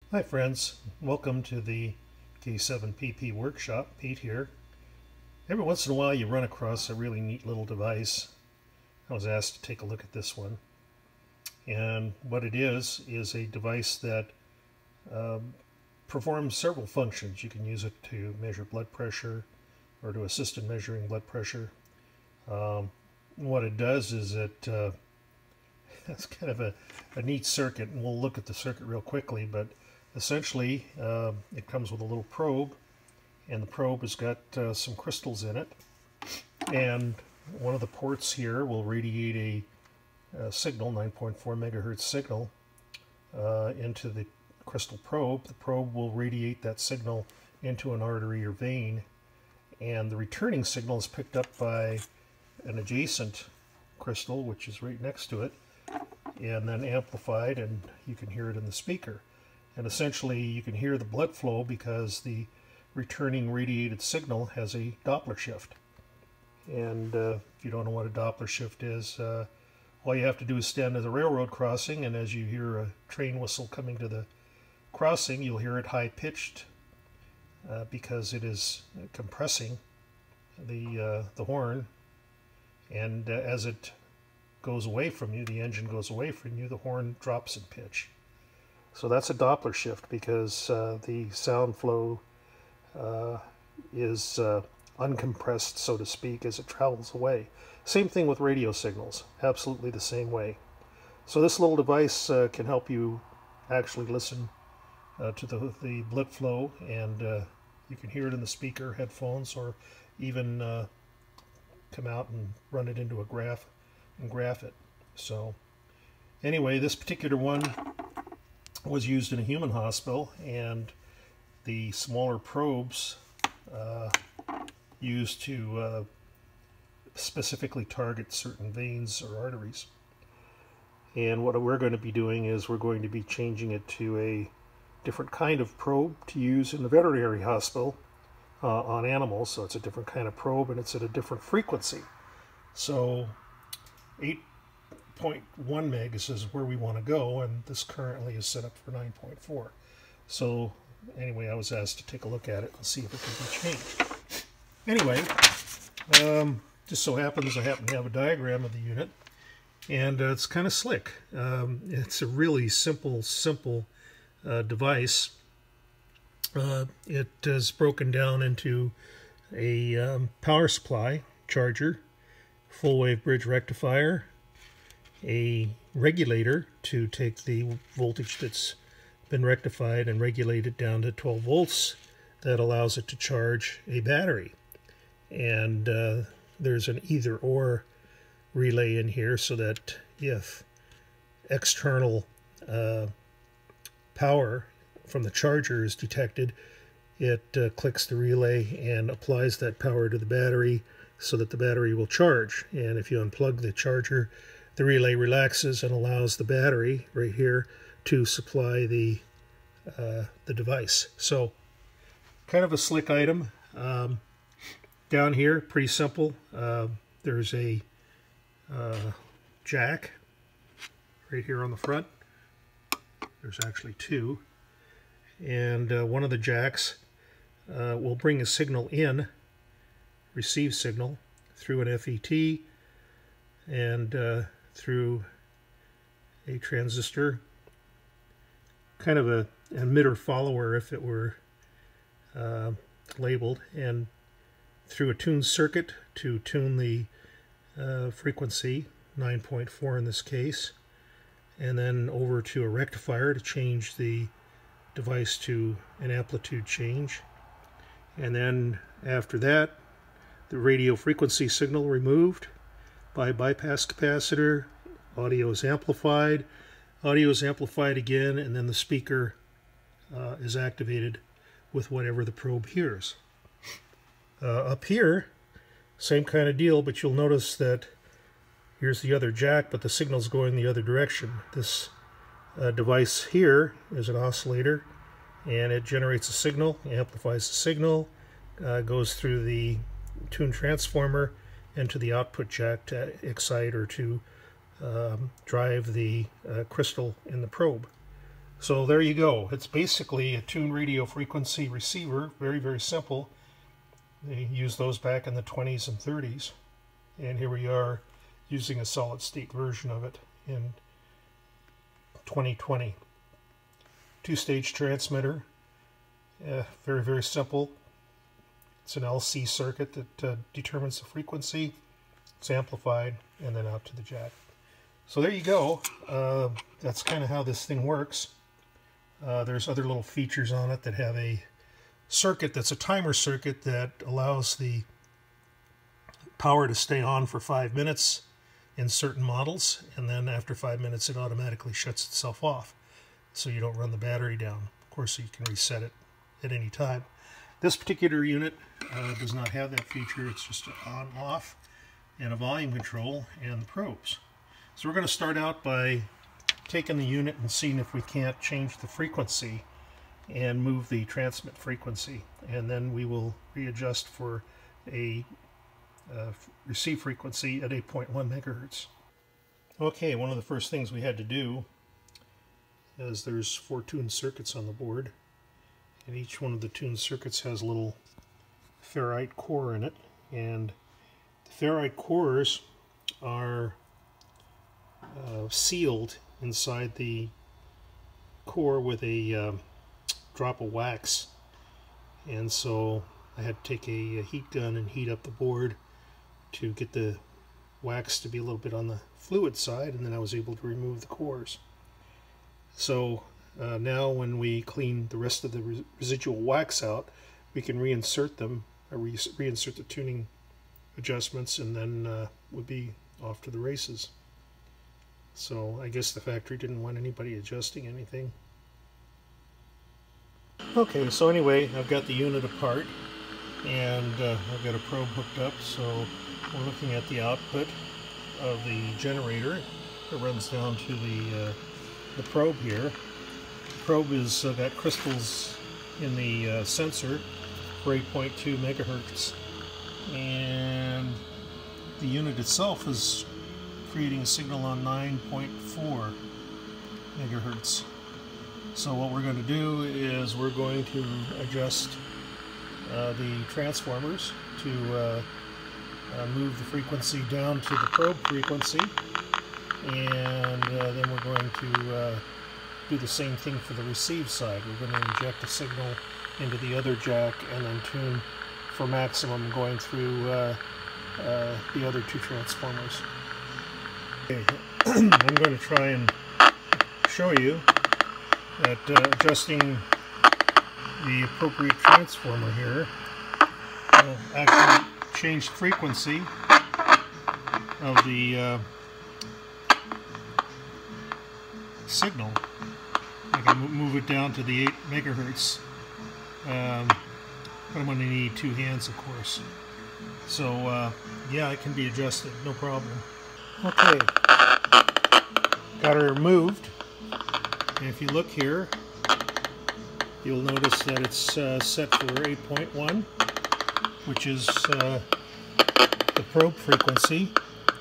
Hi friends, welcome to the K7PP workshop. Pete here. Every once in a while you run across a really neat little device. I was asked to take a look at this one. And what it is a device that performs several functions. You can use it to measure blood pressure or to assist in measuring blood pressure. What it does is it's kind of a neat circuit, and we'll look at the circuit real quickly, but essentially it comes with a little probe, and the probe has got some crystals in it, and one of the ports here will radiate a signal, 9.4 megahertz signal, into the crystal probe. The probe will radiate that signal into an artery or vein, and the returning signal is picked up by an adjacent crystal, which is right next to it, and then amplified, and you can hear it in the speaker. And essentially you can hear the blood flow because the returning radiated signal has a Doppler shift. And if you don't know what a Doppler shift is, all you have to do is stand at the railroad crossing, and as you hear a train whistle coming to the crossing, you'll hear it high-pitched because it is compressing the horn, and as it goes away from you, the engine goes away from you, the horn drops in pitch. So that's a Doppler shift because the sound flow is uncompressed, so to speak, as it travels away. Same thing with radio signals, absolutely the same way. So this little device can help you actually listen to the blood flow, and you can hear it in the speaker, headphones, or even come out and run it into a graph and graph it. So anyway, this particular one was used in a human hospital, and the smaller probes used to specifically target certain veins or arteries. And what we're going to be doing is we're going to be changing it to a different kind of probe to use in the veterinary hospital on animals. So it's a different kind of probe, and it's at a different frequency. So 8.1 megs is where we want to go, and this currently is set up for 9.4. So anyway, I was asked to take a look at it and see if it could be changed. Anyway, just so happens I happen to have a diagram of the unit, and it's kind of slick. It's a really simple device. It is broken down into a power supply, charger, full wave bridge rectifier, a regulator to take the voltage that's been rectified and regulate it down to 12 volts that allows it to charge a battery. And there's an either or relay in here so that if external power from the charger is detected, it clicks the relay and applies that power to the battery so that the battery will charge. And if you unplug the charger, the relay relaxes and allows the battery right here to supply the device. So kind of a slick item. Down here, pretty simple. There's a jack right here on the front. There's actually two. And one of the jacks will bring a signal in, receive signal, through an FET and through a transistor, kind of an emitter follower if it were labeled, and through a tuned circuit to tune the frequency, 9.4 in this case, and then over to a rectifier to change the device to an amplitude change. And then after that, the radio frequency signal removed by bypass capacitor, audio is amplified again, and then the speaker is activated with whatever the probe hears. Up here, same kind of deal, but you'll notice that here's the other jack, but the signal's going the other direction. This device here is an oscillator, and it generates a signal, amplifies the signal, goes through the tune transformer into the output jack to excite or to drive the crystal in the probe. So there you go. It's basically a tuned radio frequency receiver. Very, very simple. They used those back in the 20s and 30s. And here we are using a solid state version of it in 2020. Two-stage transmitter. Very, very simple. It's an LC circuit that determines the frequency. It's amplified and then out to the jack. So there you go. That's kind of how this thing works. There's other little features on it that have a circuit that's a timer circuit that allows the power to stay on for 5 minutes in certain models, and then after 5 minutes it automatically shuts itself off so you don't run the battery down. Of course, you can reset it at any time. This particular unit does not have that feature. It's just an on-off and a volume control and the probes. So we're going to start out by taking the unit and seeing if we can't change the frequency and move the transmit frequency, and then we will readjust for a receive frequency at 8.1 megahertz. Okay, one of the first things we had to do is there's 4 tuned circuits on the board, and each one of the tuned circuits has a little ferrite core in it, and the ferrite cores are sealed inside the core with a drop of wax, and so I had to take a heat gun and heat up the board to get the wax to be a little bit on the fluid side, and then I was able to remove the cores. So now when we clean the rest of the residual wax out, we can reinsert them, reinsert the tuning adjustments, and then we'll be off to the races. So I guess the factory didn't want anybody adjusting anything. Okay, so anyway, I've got the unit apart, and I've got a probe hooked up, so we're looking at the output of the generator that runs down to the probe here. The probe has got crystals in the sensor for 8.2 megahertz, and the unit itself is creating a signal on 9.4 megahertz. So what we're going to do is we're going to adjust the transformers to move the frequency down to the probe frequency, and then we're going to do the same thing for the receive side. We're going to inject a signal into the other jack and then tune for maximum going through the other 2 transformers. Okay. I'm going to try and show you that adjusting the appropriate transformer here will actually change the frequency of the signal. I can move it down to the 8 megahertz, but I'm going to need 2 hands, of course. So yeah, it can be adjusted, no problem. Okay, got her moved, and if you look here, you'll notice that it's set for 8.1, which is the probe frequency,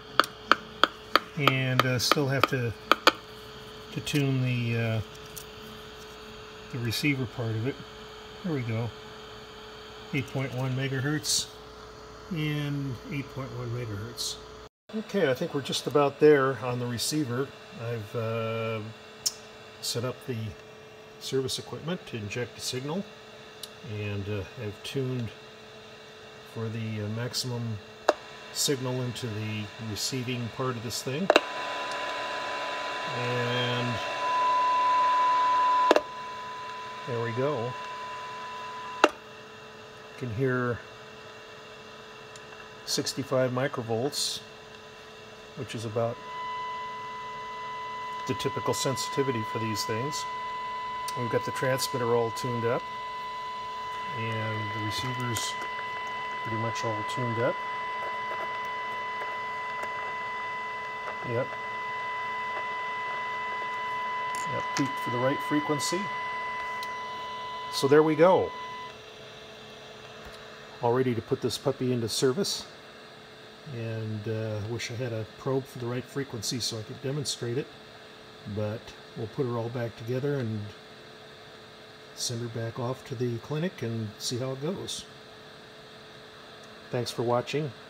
and still have to tune the receiver part of it. There we go, 8.1 megahertz and 8.1 megahertz. Okay, I think we're just about there on the receiver. I've set up the service equipment to inject the signal, and I've tuned for the maximum signal into the receiving part of this thing. And there we go. You can hear 65 microvolts, which is about the typical sensitivity for these things. We've got the transmitter all tuned up, and the receiver's pretty much all tuned up. Yep. Yep, peaked for the right frequency. So there we go. All ready to put this puppy into service. And wish I had a probe for the right frequency so I could demonstrate it, but we'll put her all back together and send her back off to the clinic and see how it goes. Thanks for watching.